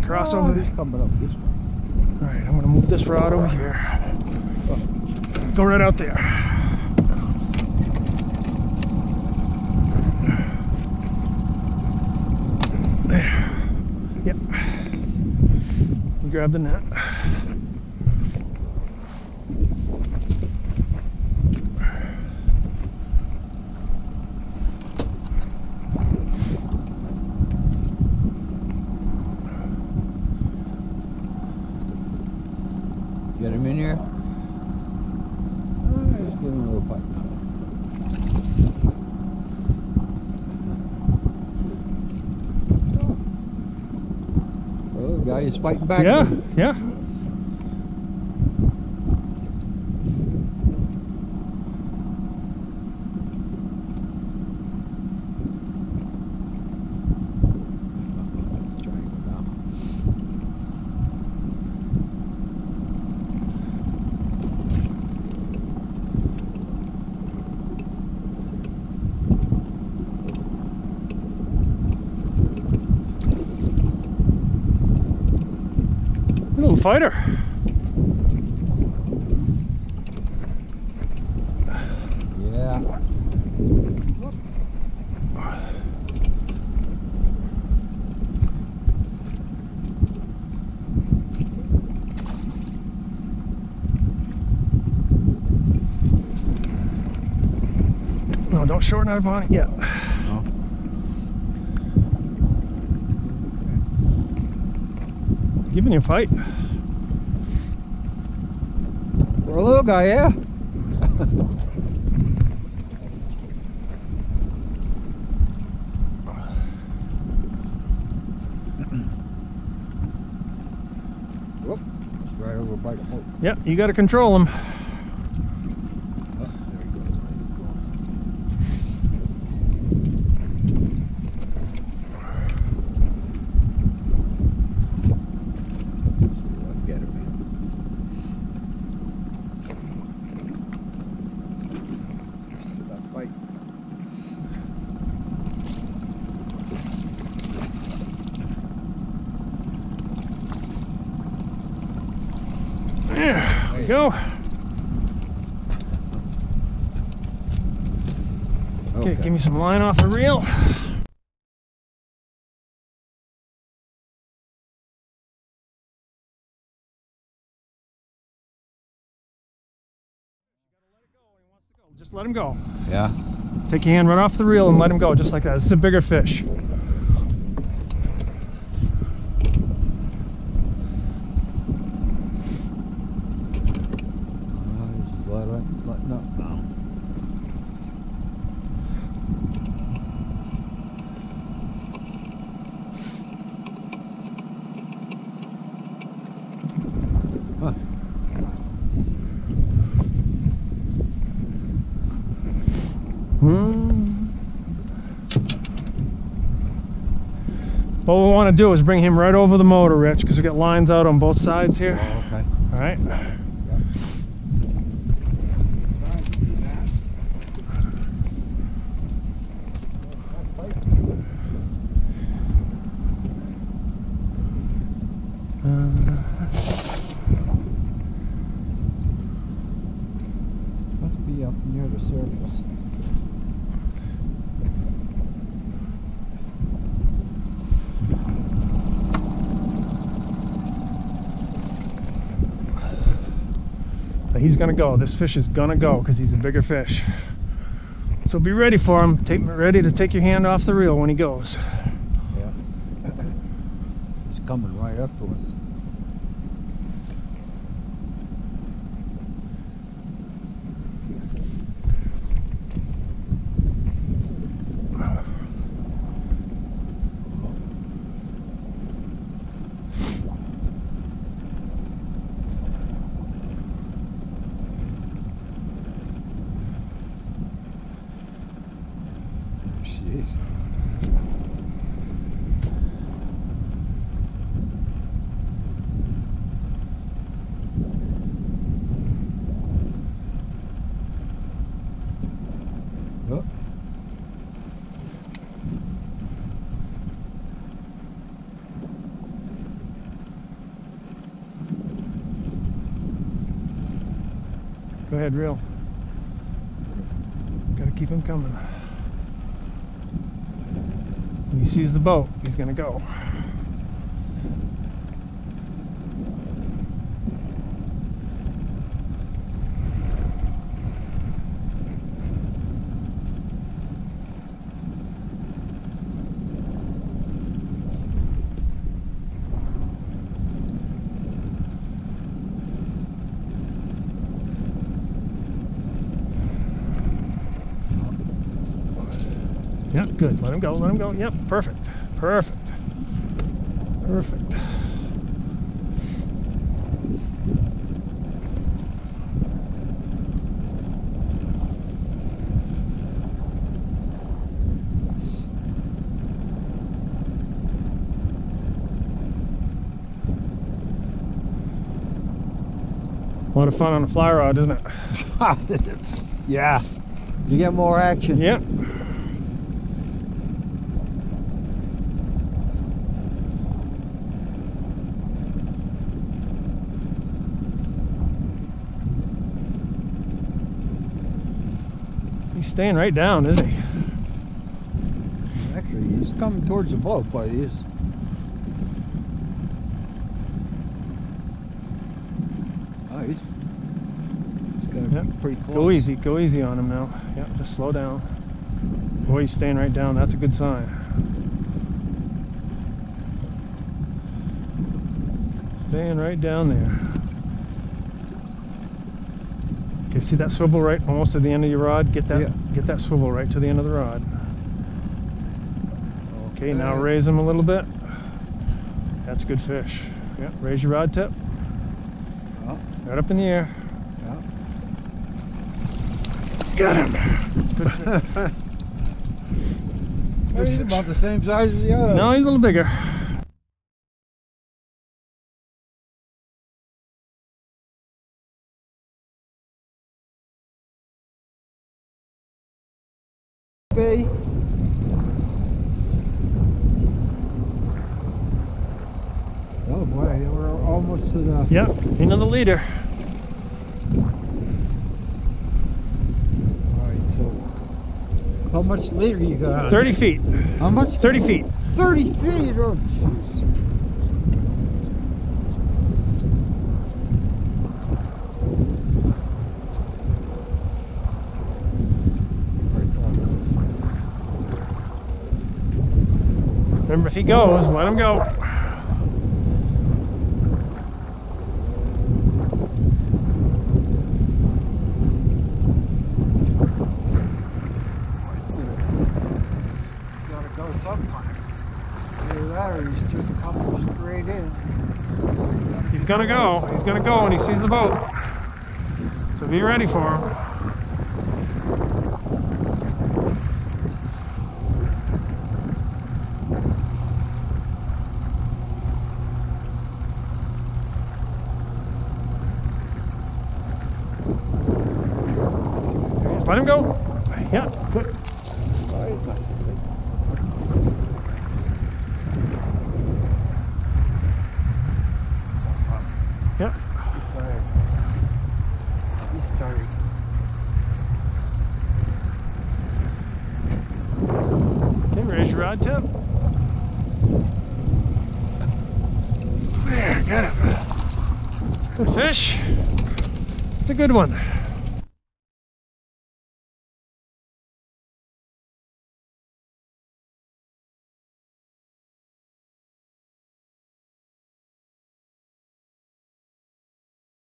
cross over there. Coming up this way. All right, I'm gonna move this rod over here. Go right out there. There. Yep. You grab the net. Get him in here. Just give him a little bite. Well, the guy is fighting back. Yeah, yeah. Little fighter. Yeah. No, don't short knife on it yet. No. Giving you a fight. For a little guy, yeah. Whoop. Let's right over by the boat. Yep, you got to control him. Oh, there he goes. Get him, man. See that fight. There we go. Okay, give me some line off the reel. Just let him go. Yeah. Take your hand right off the reel and let him go, just like that. This is a bigger fish. Just letting up now. Huh. What we want to do is bring him right over the motor, Rich, because we got lines out on both sides here. Oh, okay. All right. Must be up near the surface. He's gonna go. This fish is gonna go because he's a bigger fish. So be ready for him. Ready to take your hand off the reel when he goes. Yeah. He's coming right up to us. Jeez. Oh. Go ahead, reel. Gotta keep him coming. When he sees the boat, he's gonna go. Yeah, good. Let him go, let him go. Yep, perfect. Perfect. Perfect. A lot of fun on a fly rod, isn't it? Yeah. You get more action. Yep. He's staying right down, isn't he? Actually, he's coming towards the boat, but he is. Oh, he's gonna be pretty close. Go easy on him now. Yep, just slow down. Boy, he's staying right down. That's a good sign. Staying right down there. Okay, see that swivel right almost to the end of your rod? Get that, get that swivel right to the end of the rod. Okay, now raise him a little bit. That's a good fish. Yeah, raise your rod tip. Right up in the air. Got him. Good fish. Good he's fish. About the same size as the other. No, he's a little bigger. Okay. Oh boy, we're almost to the... Yep, into the leader. Alright, so how much leader you got? 30 feet. How much? 30 feet. 30 feet? Oh, jeez. Remember, if he goes, let him go. Gotta go sometime. Either that or he's just coming straight in. He's gonna go. He's gonna go when he sees the boat. So be ready for him. Let him go. Yeah, good. Yeah. He's tired. Okay, raise your rod tip. There, got him. Good fish. It's a good one.